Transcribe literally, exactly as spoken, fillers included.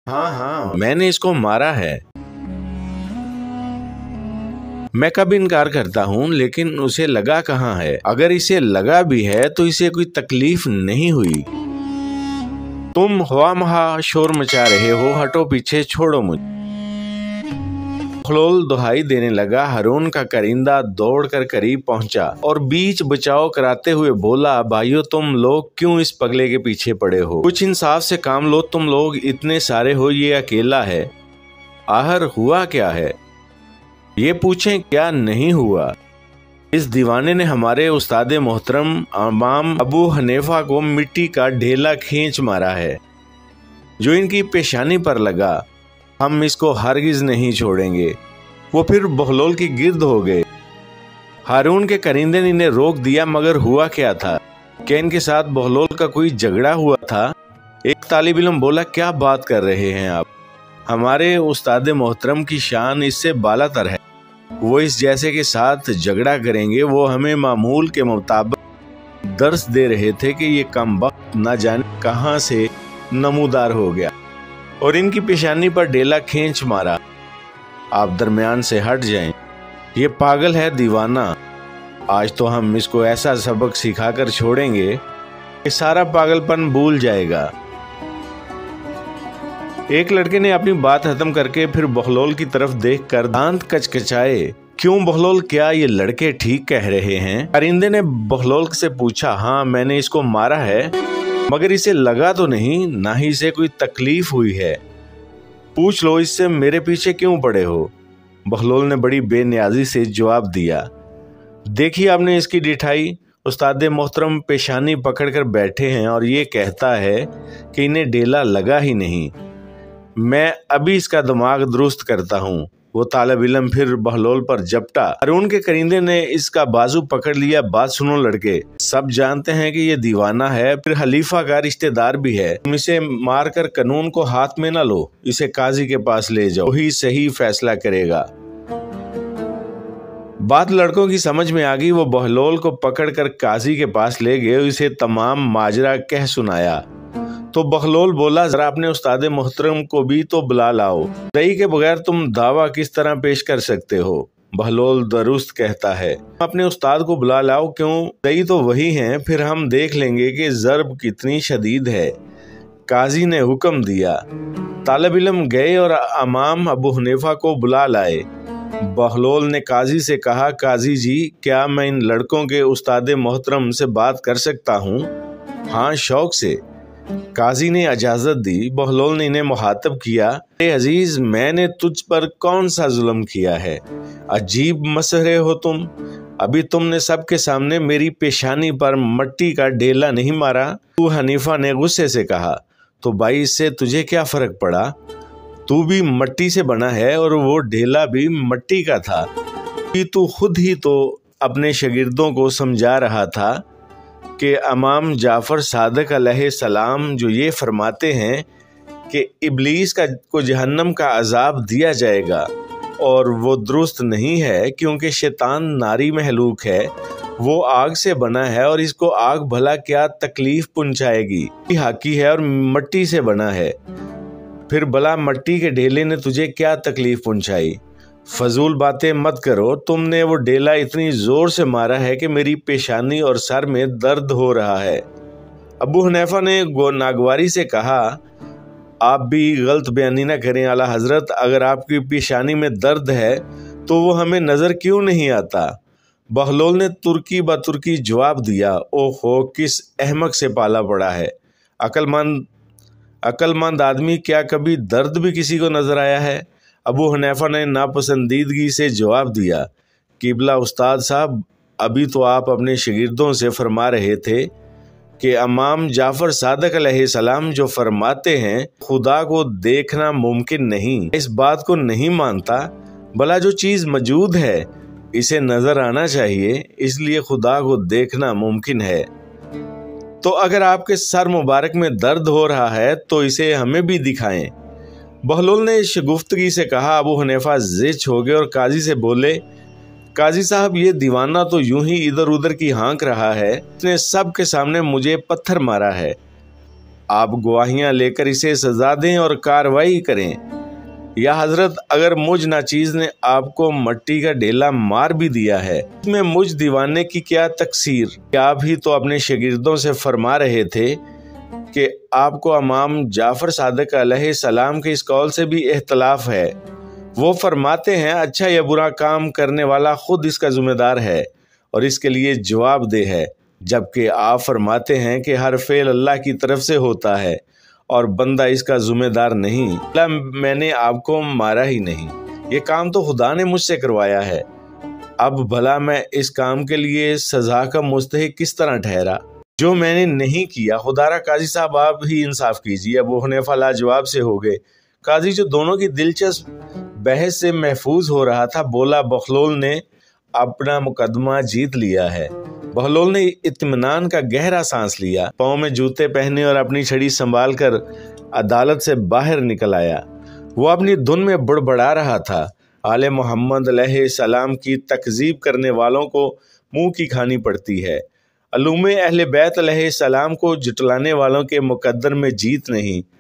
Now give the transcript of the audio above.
हाँ हाँ मैंने इसको मारा है। मैं कब इनकार करता हूँ, लेकिन उसे लगा कहाँ है? अगर इसे लगा भी है तो इसे कोई तकलीफ नहीं हुई। तुम हवा महा शोर मचा रहे हो, हटो पीछे, छोड़ो मुझे। बहलोल दुहाई देने लगा। हारून का करिंदा दौड़कर करीब पहुंचा और बीच बचाव कराते हुए बोला, भाइयों तुम लोग क्यों इस पगले के पीछे पड़े हो? कुछ इंसाफ से काम लो, तुम लोग इतने सारे हो, ये अकेला है। आखिर हुआ क्या है? ये पूछें क्या नहीं हुआ। इस दीवाने ने हमारे उस्ताद मोहतरम इमाम अबू हनीफा को मिट्टी का ढेला खींच मारा है जो इनकी पेशानी पर लगा। हम इसको हरगिज नहीं छोड़ेंगे। वो फिर बहलोल की गिर्द हो गए। हारून के करिंदे ने इन्हें रोक दिया, मगर हुआ क्या था? क्या इनके साथ बहलोल का कोई झगड़ा हुआ था? एक तालिब इल्म बोला, क्या बात कर रहे हैं आप? हमारे उस्ताद मोहतरम की शान इससे बालातर है। वो इस जैसे के साथ झगड़ा करेंगे। वो हमें मामूल के मुताबिक दर्स दे रहे थे कि ये कम वक्त न जाने कहां से नमूदार हो गया और इनकी पेशानी पर ढेला खींच मारा। आप दरमियान से हट जाएं। ये पागल है, दीवाना। आज तो हम इसको ऐसा सबक सिखाकर छोड़ेंगे कि सारा पागलपन भूल जाएगा। एक लड़के ने अपनी बात खत्म करके फिर बहलोल की तरफ देखकर दांत कचकचाए। क्यों बहलोल, क्या ये लड़के ठीक कह रहे हैं? परिंदे ने बहलोल से पूछा। हाँ, मैंने इसको मारा है, मगर इसे लगा तो नहीं, ना ही इसे कोई तकलीफ हुई है। पूछ लो इससे मेरे पीछे क्यों पड़े हो? बहलोल ने बड़ी बेनियाजी से जवाब दिया। देखिए आपने इसकी डिठाई। उस्ताद मोहतरम पेशानी पकड़कर बैठे हैं और ये कहता है कि इन्हें ढेला लगा ही नहीं। मैं अभी इसका दिमाग दुरुस्त करता हूँ। वो तालिब इल्म फिर बहलोल पर झपटा। हारून के करिंदे ने इसका बाजू पकड़ लिया। बात सुनो लड़के, सब जानते हैं कि ये दीवाना है, फिर खलीफा का रिश्तेदार भी है। तुम इसे मारकर कानून को हाथ में न लो, इसे काजी के पास ले जाओ, वही सही फैसला करेगा। बात लड़कों की समझ में आ गई। वो बहलोल को पकड़कर काजी के पास ले गए, इसे तमाम माजरा कह सुनाया। तो बहलोल बोला, जरा अपने उस्ताद मोहतरम को भी तो बुला लाओ। दई के बगैर तुम दावा किस तरह पेश कर सकते हो? बहलोल दुरुस्त कहता है। अपने उस्ताद को बुला लाओ। क्यों, दई तो वही हैं, फिर हम देख लेंगे कि ज़र्ब कितनी शदीद है। काजी ने हुक्म दिया। तालिब इल्म गए और इमाम अबू हनीफा को बुला लाए। बहलोल ने काजी से कहा, काजी जी, क्या मैं इन लड़कों के उस्ताद मोहतरम से बात कर सकता हूँ? हाँ, शौक से। काजी ने इजाजत दी। बहलोल ने इन्हें मुखातब किया, ए अजीज, मैंने तुझ पर कौन सा जुल्म किया है? अजीब मसहरे हो तुम। अभी तुमने सबके सामने मेरी पेशानी पर मट्टी का ढेला नहीं मारा। तू हनीफा ने गुस्से से कहा। तो भाई, इससे तुझे क्या फर्क पड़ा? तू भी मट्टी से बना है और वो ढेला भी मट्टी का था। तू खुद ही तो अपने शागिर्दों को समझा रहा था कि इमाम जाफर सादिक अलैहिस्सलाम जो ये फरमाते हैं कि इब्लीस का को जहन्नम का अजाब दिया जाएगा, और वो दुरुस्त नहीं है क्योंकि शैतान नारी महलूक है, वो आग से बना है और इसको आग भला क्या तकलीफ पहुंचाएगी? हाकी है और मट्टी से बना है, फिर भला मट्टी के ढेले ने तुझे क्या तकलीफ पहुंचाई? फजूल बातें मत करो। तुमने वो ढेला इतनी जोर से मारा है कि मेरी पेशानी और सर में दर्द हो रहा है। अबू हनीफा ने नागवारी से कहा, आप भी गलत बयानी न करें आला हजरत। अगर आपकी पेशानी में दर्द है तो वो हमें नजर क्यों नहीं आता? बहलोल ने तुर्की ब तुर्की जवाब दिया। ओहो, किस अहमक से पाला पड़ा है। अक्लमंद अक्लमंद आदमी, क्या कभी दर्द भी किसी को नजर आया है? अबू हनीफा ने नापसंदीदगी से जवाब दिया, किबला उस्ताद साहब, अभी तो आप अपने शागिर्दों से फरमा रहे थे कि इमाम जाफर सादिक अलैहिस्सलाम जो फरमाते हैं खुदा को देखना मुमकिन नहीं। इस बात को नहीं मानता, भला जो चीज़ मौजूद है इसे नज़र आना चाहिए, इसलिए खुदा को देखना मुमकिन है। तो अगर आपके सर मुबारक में दर्द हो रहा है तो इसे हमें भी दिखाएं। बहलोल ने शगुफ्तगी से कहा। अबू हनीफा जिच हो गए और काजी से बोले, काजी साहब, ये दीवाना तो यूं ही इधर उधर की हाँक रहा है, इसने सब के सामने मुझे पत्थर मारा है। آپ گواہیاں لے کر اسے سزا دیں اور کارروائی کریں۔ یا حضرت اگر مجھ ناچیز نے آپ کو مٹی کا ڈھیلا مار بھی دیا ہے، اس میں مجھ دیوانے کی کیا تقصیر؟ کیا آپ ہی تو اپنے شاگردوں سے فرما رہے تھے کہ آپ کو امام جعفر صادق علیہ السلام کے اس قول سے بھی اختلاف ہے۔ وہ فرماتے ہیں اچھا یا برا کام کرنے والا خود اس کا ذمہ دار ہے اور اس کے لیے جواب دہ ہے، جبکہ آپ فرماتے ہیں کہ ہر فعل اللہ کی طرف سے ہوتا ہے اور بندہ اس کا ذمہ دار نہیں۔ اللہ میں نے آپ کو مارا ہی نہیں، یہ کام تو خدا نے مجھ سے کروایا ہے۔ اب بھلا میں اس کام کے لیے سزا کا مستحق کس طرح ٹھہرا جو میں نے نہیں کیا؟ خدا را قاضی صاحب آپ ہی انصاف کیجیے۔ ابو حنیفہ لاجواب سے ہو گئے۔ قاضی جو دونوں کی دلچسپ بحث سے محفوظ ہو رہا تھا بولا بخلول نے اپنا مقدمہ جیت لیا ہے۔ بہلول نے اطمینان کا گہرا سانس لیا، پاؤں میں جوتے پہنے اور اپنی چھڑی سنبھال کر عدالت سے باہر نکل آیا۔ وہ اپنی دھن میں بڑبڑا رہا تھا، آل محمد علیہ السلام کی تکذیب کرنے والوں کو منہ کی کھانی پڑتی ہے، علوم اہل بیت علیہ السلام کو جٹلانے والوں کے مقدر میں جیت نہیں۔